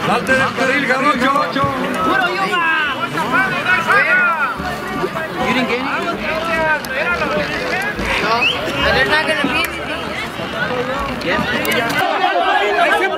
Salte del carril, Jarocho. ¡Puro yoga! You didn't get any? No, they're not gonna be anything. Yes.